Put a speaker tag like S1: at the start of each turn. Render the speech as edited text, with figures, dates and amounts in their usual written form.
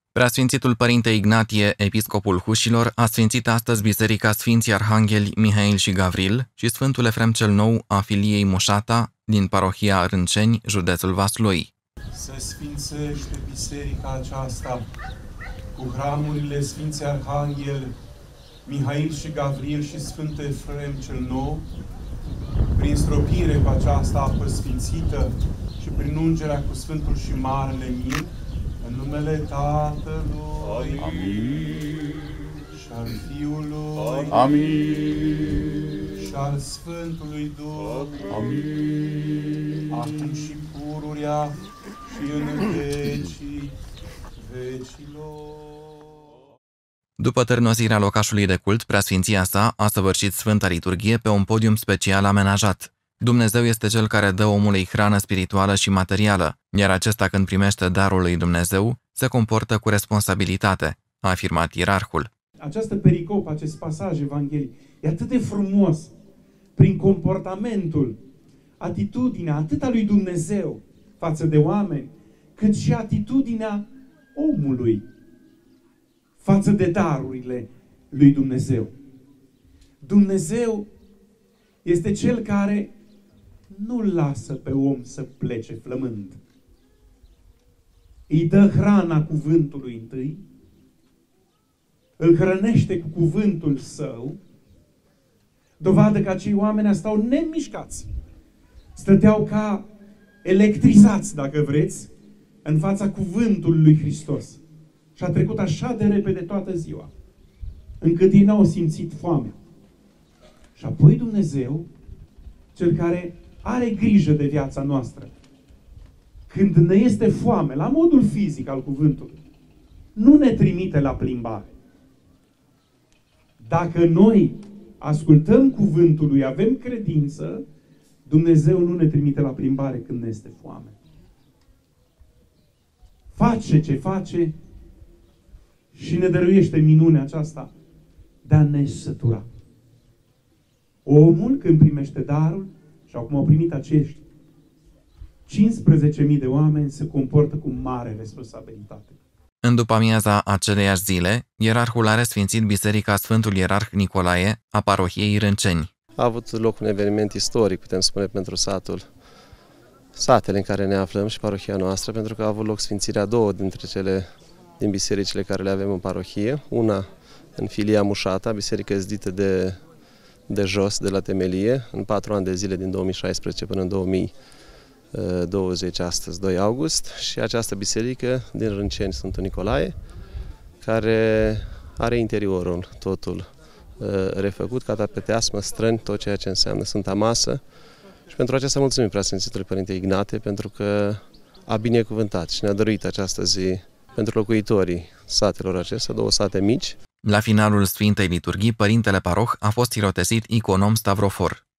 S1: Preasfințitul Părinte Ignatie, episcopul Hușilor, a sfințit astăzi Biserica Sfinții Arhangheli Mihail și Gavril și Sfântul Efrem cel Nou a filiei Mușata din parohia Rânceni, județul Vaslui.
S2: Se sfințește biserica aceasta cu hramurile Sfinții Arhanghel Mihail și Gavril și Sfântul Efrem cel Nou, prin stropire cu această apă sfințită și prin ungerea cu Sfântul și Marele Mir, în numele Tatălui
S3: Amin.
S2: și al Fiului
S3: Amin.
S2: și al Sfântului Duh,
S3: Amin.
S2: acum și pururea și în vecii vecilor.
S1: După târnosirea locașului de cult, preasfinția sa a săvârșit Sfânta Liturghie pe un podium special amenajat. Dumnezeu este Cel care dă omului hrană spirituală și materială, iar acesta, când primește darul lui Dumnezeu, se comportă cu responsabilitate, a afirmat ierarhul.
S4: Această pericopă, acest pasaj evanghelic, e atât de frumos prin comportamentul, atitudinea atât a lui Dumnezeu față de oameni, cât și atitudinea omului față de darurile lui Dumnezeu. Dumnezeu este Cel care nu-l lasă pe om să plece flămând. Îi dă hrana cuvântului întâi, îl hrănește cu cuvântul său, dovadă că acei oameni stau nemișcați. Stăteau ca electrizați, dacă vreți, în fața cuvântului lui Hristos. Și a trecut așa de repede toată ziua, încât ei n-au simțit foamea. Și apoi Dumnezeu, Cel care are grijă de viața noastră, când ne este foame, la modul fizic al cuvântului, nu ne trimite la plimbare. Dacă noi ascultăm cuvântul lui, avem credință, Dumnezeu nu ne trimite la plimbare când ne este foame. Face ce face și ne dăruiește minunea aceasta de a ne sătura. Omul, când primește darul, și acum au primit acești 15.000 de oameni, se comportă cu mare responsabilitate.
S1: În după-amiaza aceleiași zile, ierarhul a resfințit Biserica Sfântul Ierarh Nicolae a parohiei Rânceni.
S5: A avut loc un eveniment istoric, putem spune, pentru satele în care ne aflăm și parohia noastră, pentru că a avut loc sfințirea două dintre cele din bisericile care le avem în parohie. Una în filia Mușata, biserică zdită de jos, de la temelie, în 4 ani de zile, din 2016 până în 2020, astăzi, 2 august, și această biserică din Rânceni, Sfântul Nicolae, care are interiorul totul refăcut, catapeteasmă, străni, tot ceea ce înseamnă Sfânta Masă. Și pentru aceasta mulțumim Preasfințitului Părinte Ignatie, pentru că a binecuvântat și ne-a dăruit această zi pentru locuitorii satelor acestea, 2 sate mici.
S1: La finalul Sfintei Liturghii, Părintele Paroh a fost irotesit iconom stavrofor.